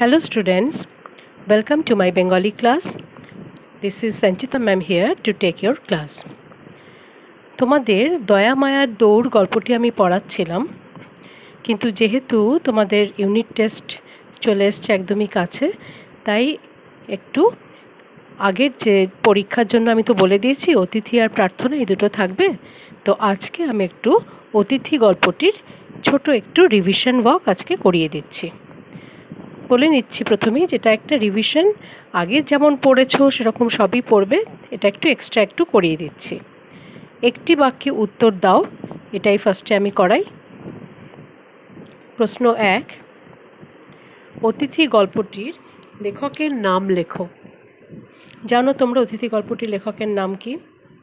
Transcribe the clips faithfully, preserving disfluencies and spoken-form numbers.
Hello students, welcome to my Bengali class. This is Sanchita ma'am here to take your class. তোমাদের দয়া মায়ার দৌড় গল্পটি আমি পড়াচ্ছিলাম, কিন্তু যেহেতু তোমাদের ইউনিট টেস্ট চলে এসছে একদমই কাছে, তাই একটু আগের যে পরীক্ষার জন্য আমি তো বলে দিয়েছি অতিথি আর প্রার্থনা এই দুটো থাকবে, তো আজকে আমি একটু অতিথি গল্পটির ছোট একটু রিভিশন ওয়ার্ক আজকে করিয়ে দিচ্ছি। বলে নিচ্ছি প্রথমেই, যেটা একটা রিভিশন, আগে যেমন পড়েছো সেরকম সবই পড়বে, এটা একটু এক্সট্রা একটু করিয়ে দিচ্ছি। একটি বাক্যে উত্তর দাও, এটাই ফার্স্টে আমি করাই। প্রশ্ন এক, অতিথি গল্পটির লেখকের নাম লেখো। জানো তোমরা অতিথি গল্পটির লেখকের নাম কি?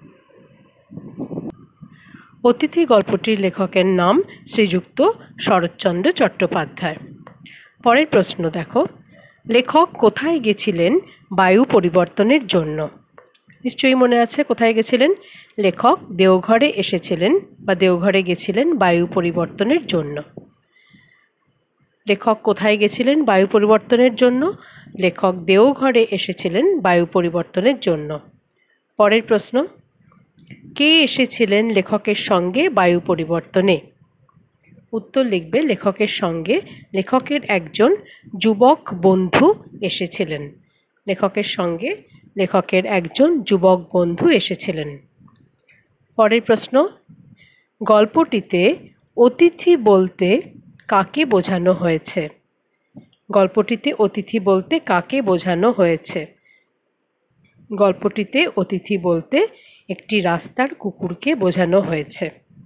অতিথি গল্পটির লেখকের নাম শ্রীযুক্ত শরৎচন্দ্র চট্টোপাধ্যায়। পরের প্রশ্ন দেখো, লেখক কোথায় গেছিলেন বায়ু পরিবর্তনের জন্য? নিশ্চয়ই মনে আছে কোথায় গেছিলেন। লেখক দেওঘরে এসেছিলেন বা দেওঘরে গেছিলেন বায়ু পরিবর্তনের জন্য। লেখক কোথায় গেছিলেন বায়ু পরিবর্তনের জন্য? লেখক দেওঘরে এসেছিলেন বায়ু পরিবর্তনের জন্য। পরের প্রশ্ন, কে এসেছিলেন লেখকের সঙ্গে বায়ু পরিবর্তনে? উত্তর লিখবে, লেখকের সঙ্গে লেখকের একজন যুবক বন্ধু এসেছিলেন। লেখকের সঙ্গে লেখকের একজন যুবক বন্ধু এসেছিলেন। পরের প্রশ্ন, গল্পটিতে অতিথি বলতে কাকে বোঝানো হয়েছে? গল্পটিতে অতিথি বলতে কাকে বোঝানো হয়েছে? গল্পটিতে অতিথি বলতে একটি রাস্তার কুকুরকে বোঝানো হয়েছে।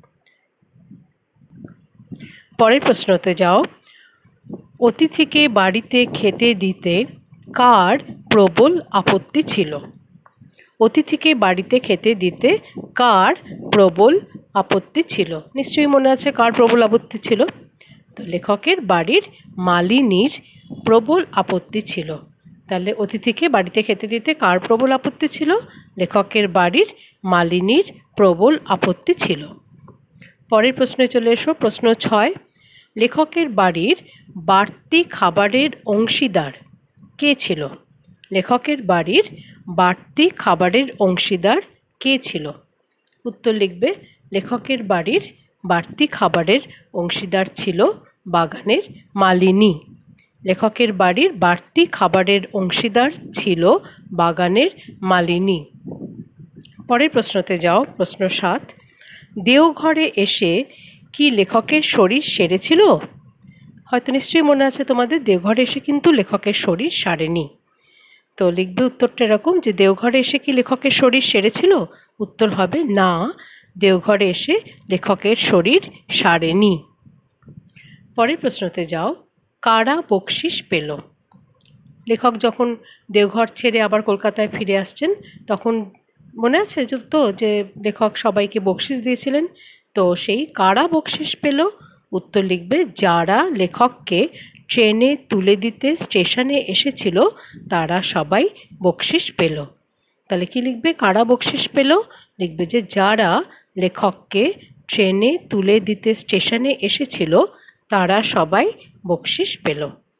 পরের প্রশ্নতে যাও, অতিথিকে বাড়িতে খেতে দিতে কার প্রবল আপত্তি ছিল? অতিথিকে বাড়িতে খেতে দিতে কার প্রবল আপত্তি ছিল? নিশ্চয়ই মনে আছে কার প্রবল আপত্তি ছিল। তো লেখকের বাড়ির মালিনীর প্রবল আপত্তি ছিল। তাহলে অতিথিকে বাড়িতে খেতে দিতে কার প্রবল আপত্তি ছিল? লেখকের বাড়ির মালিনীর প্রবল আপত্তি ছিল। পরের প্রশ্নে চলে এসো, প্রশ্ন ছয়, লেখকের বাড়ির বাড়তি খাবারের অংশীদার কে ছিল? লেখকের বাড়ির বাড়তি খাবারের অংশীদার কে ছিল? উত্তর লিখবে, লেখকের বাড়ির বাড়তি খাবারের অংশীদার ছিল বাগানের মালিনী। লেখকের বাড়ির বাড়তি খাবারের অংশীদার ছিল বাগানের মালিনী। পরের প্রশ্নতে যাও, প্রশ্ন সাত, দেওঘরে এসে কি লেখকের শরীর সেরেছিল? হয়তো নিশ্চয়ই মনে আছে তোমাদের, দেওঘরে এসে কিন্তু লেখকের শরীর সারেনি। তো লিখবে উত্তরটা এরকম, যে দেওঘরে এসে কি লেখকের শরীর সেরেছিল? উত্তর হবে না, দেওঘরে এসে লেখকের শরীর সারেনি। পরের প্রশ্নতে যাও, কারা বকশিস পেল? লেখক যখন দেওঘর ছেড়ে আবার কলকাতায় ফিরে আসছেন, তখন মনে আছে তো যে লেখক সবাইকে বকশিস দিয়েছিলেন। তো সেই কারা বকশিস পেল? উত্তর লিখবে, যারা লেখককে ট্রেনে তুলে দিতে স্টেশনে এসেছিল তারা সবাই বকশিস পেল। তাহলে কি লিখবে, কারা বকশিস পেল? লিখবে যে যারা লেখককে ট্রেনে তুলে দিতে স্টেশনে এসেছিল তারা সবাই বকশিস পেল।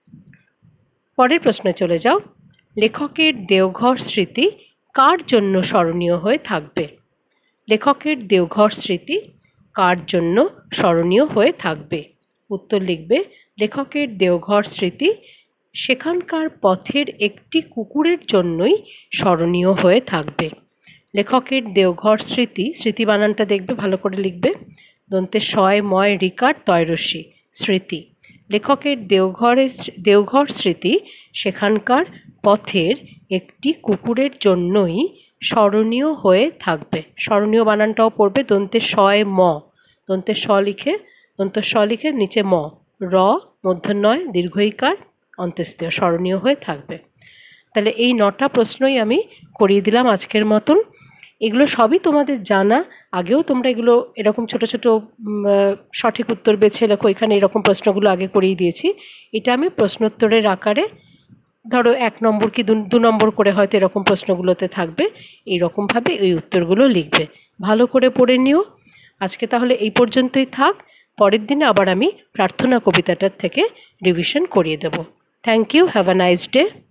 পরের প্রশ্নে চলে যাও, লেখকের দেওঘর স্মৃতি কার জন্য স্মরণীয় হয়ে থাকবে? লেখকের দেওঘর স্মৃতি কার জন্য স্মরণীয় হয়ে থাকবে? উত্তর লিখবে, লেখকের দেওঘর স্মৃতি সেখানকার পথের একটি কুকুরের জন্যই স্মরণীয় হয়ে থাকবে। লেখকের দেওঘর স্মৃতি, স্মৃতি বানানটা দেখবে ভালো করে লিখবে, দন্তে শয় ময় রিকার তয়রসি, স্মৃতি। লেখকের দেওঘরের দেওঘর স্মৃতি সেখানকার পথের একটি কুকুরের জন্যই স্মরণীয় হয়ে থাকবে। স্মরণীয় বানানটাও পড়বে, দন্তে শয় ম, দন্তে স লিখে, দন্ত স লিখে নিচে ম, র মূর্ধন্যয় দীর্ঘইকার অন্ত্যেস্তীয়, স্মরণীয় হয়ে থাকবে। তাহলে এই নটা প্রশ্নই আমি করিয়ে দিলাম আজকের মতন। এগুলো সবই তোমাদের জানা, আগেও তোমরা এগুলো এরকম ছোট ছোট সঠিক উত্তর বেছে লেখো, এখানে এরকম প্রশ্নগুলো আগে করিয়ে দিয়েছি। এটা আমি প্রশ্নোত্তরের আকারে, ধরো এক নম্বর কি দু নম্বর করে হয়তো এরকম প্রশ্নগুলোতে থাকবে, এইরকমভাবে এই উত্তরগুলো লিখবে। ভালো করে পড়ে নিও। আজকে তাহলে এই পর্যন্তই থাক, পরের দিনে আবার আমি প্রার্থনা কবিতাটার থেকে রিভিশন করিয়ে দেব। Thank you, have a nice day.